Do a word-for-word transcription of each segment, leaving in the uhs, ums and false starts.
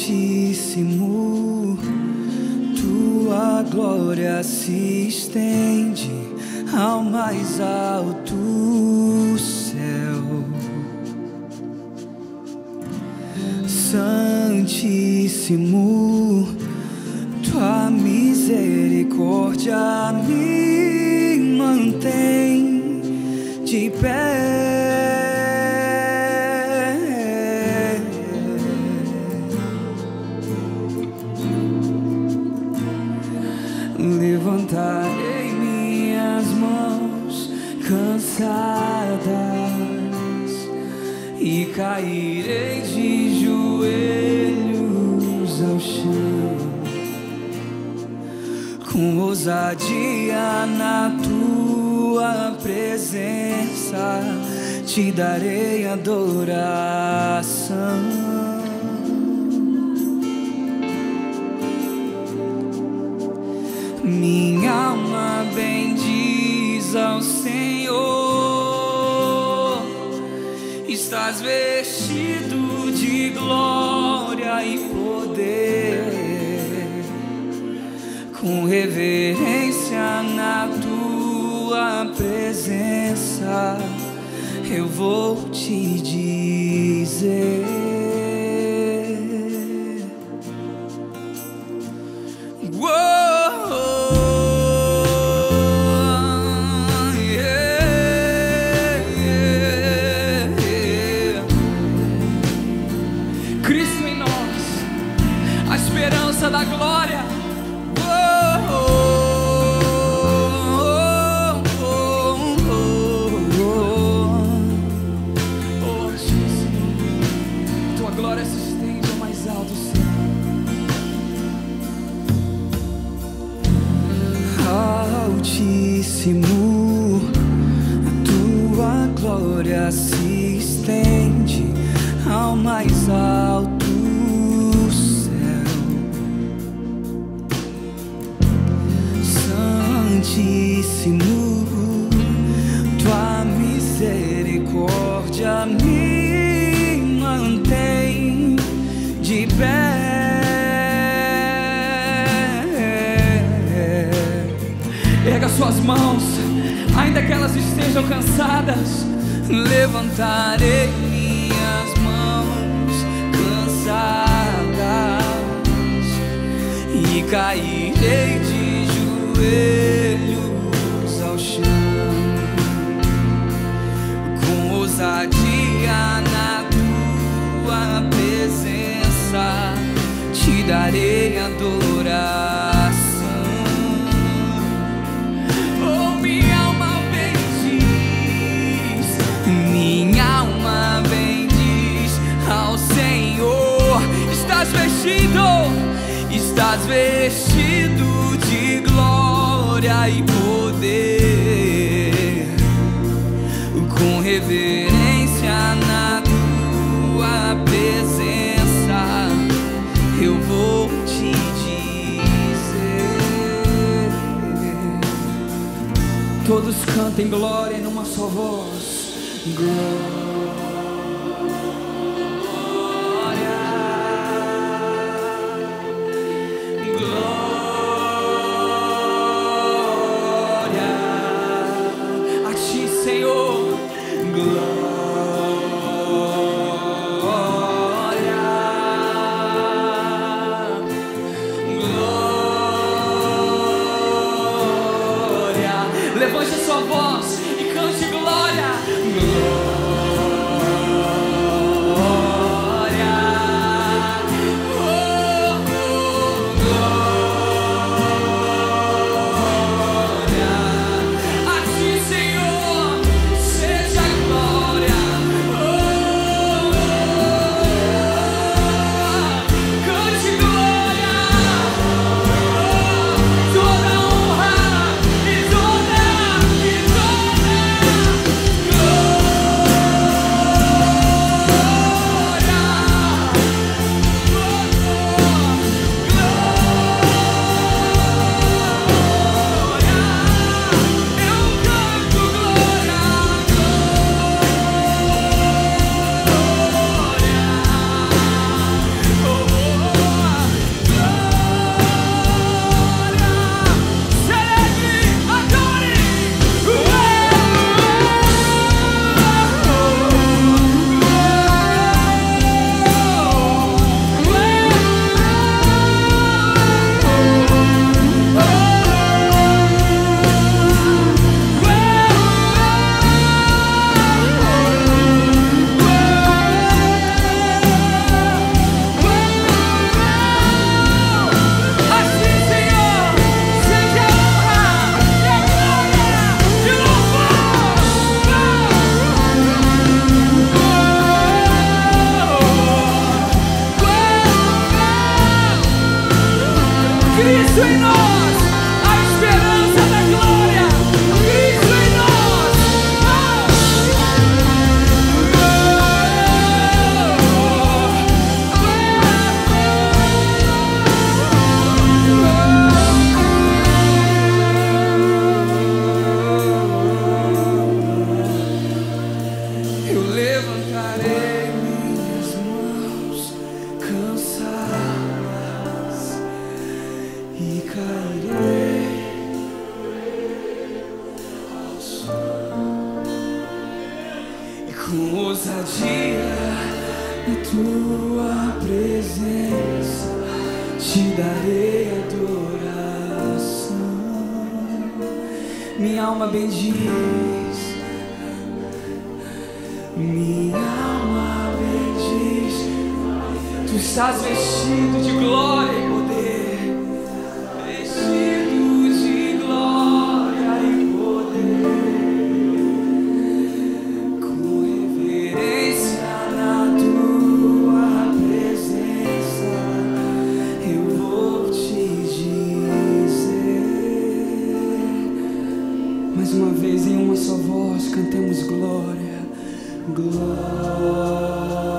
Altíssimo, tua glória se estende ao mais alto céu. Santíssimo, tua misericórdia me mantém de pé. Levantarei minhas mãos cansadas e cairei de joelhos ao chão, com ousadia na tua presença te darei adoração. Minha alma bendiz ao Senhor, estás vestido de glória e poder, com reverência na tua presença eu vou te dizer. Da glória, oh, oh, oh, oh, oh, oh, oh, Jesus, tua glória se estende ao mais alto céu. Altíssimo, tua glória se estende ao mais alto. Santíssimo, tua misericórdia me mantém de pé. Erga suas mãos, ainda que elas estejam cansadas. Levantarei minhas mãos cansadas e cairei de joelhos ao chão, com ousadia na tua presença te darei adoração. Oh, minha alma bendiz, minha alma bendiz ao Senhor. Estás vestido, estás vestido de glória e poder, com reverência na tua presença eu vou te dizer. Todos cantem glória numa só voz. Glória. Levante a sua voz e cante glória. Glória. Oh, oh, glória. A ti, Senhor, seja a glória. Oh, oh, cante glória. Oh, toda honra e toda glória. com ousadia na tua presença te darei adoração. Minha alma bendiz, minha alma bendiz. Tu estás vestido de glória e poder, vestido de glória e poder, com reverência na tua presença eu vou te dizer. Mais uma vez em uma só voz cantemos glória, glória.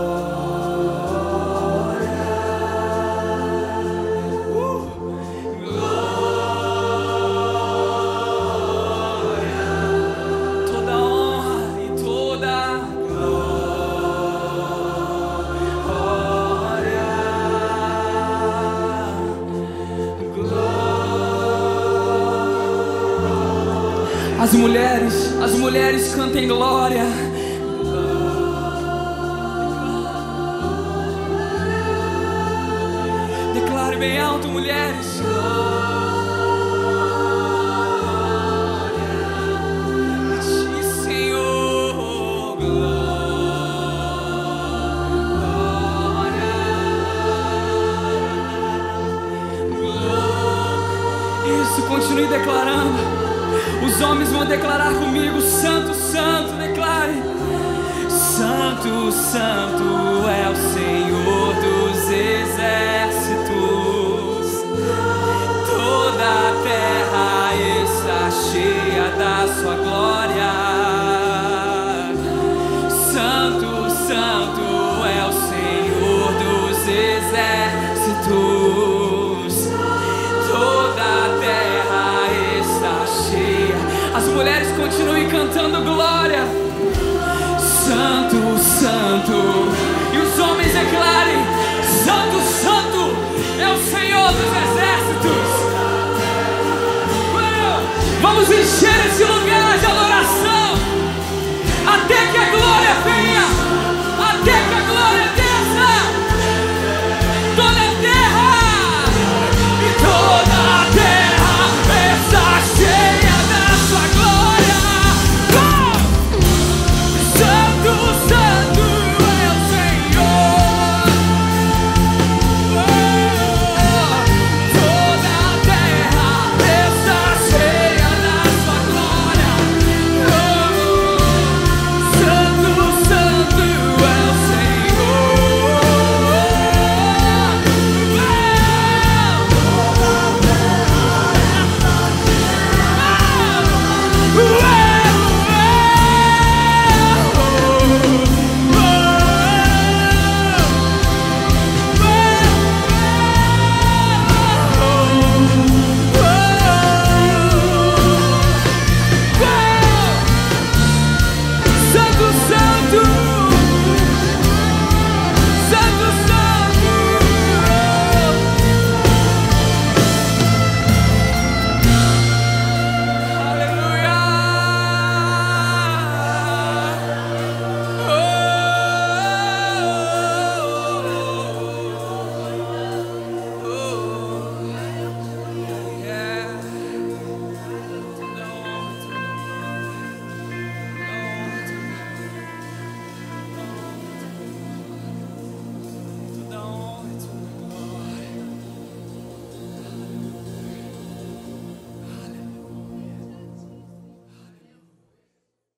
As mulheres, as mulheres cantem glória. Declare bem alto, mulheres. Glória a ti, Senhor. Glória. Glória. Isso, continue declarando. Os homens vão declarar comigo: Santo, Santo, declare. Santo, Santo é o Senhor dos exércitos. Toda a terra está cheia da sua glória. Santo, Santo é o Senhor dos exércitos. Toda a terra está cheia. As mulheres continuem cantando glória. Santo, Santo. E os homens declarem: Santo, Santo é o Senhor dos exércitos. Vamos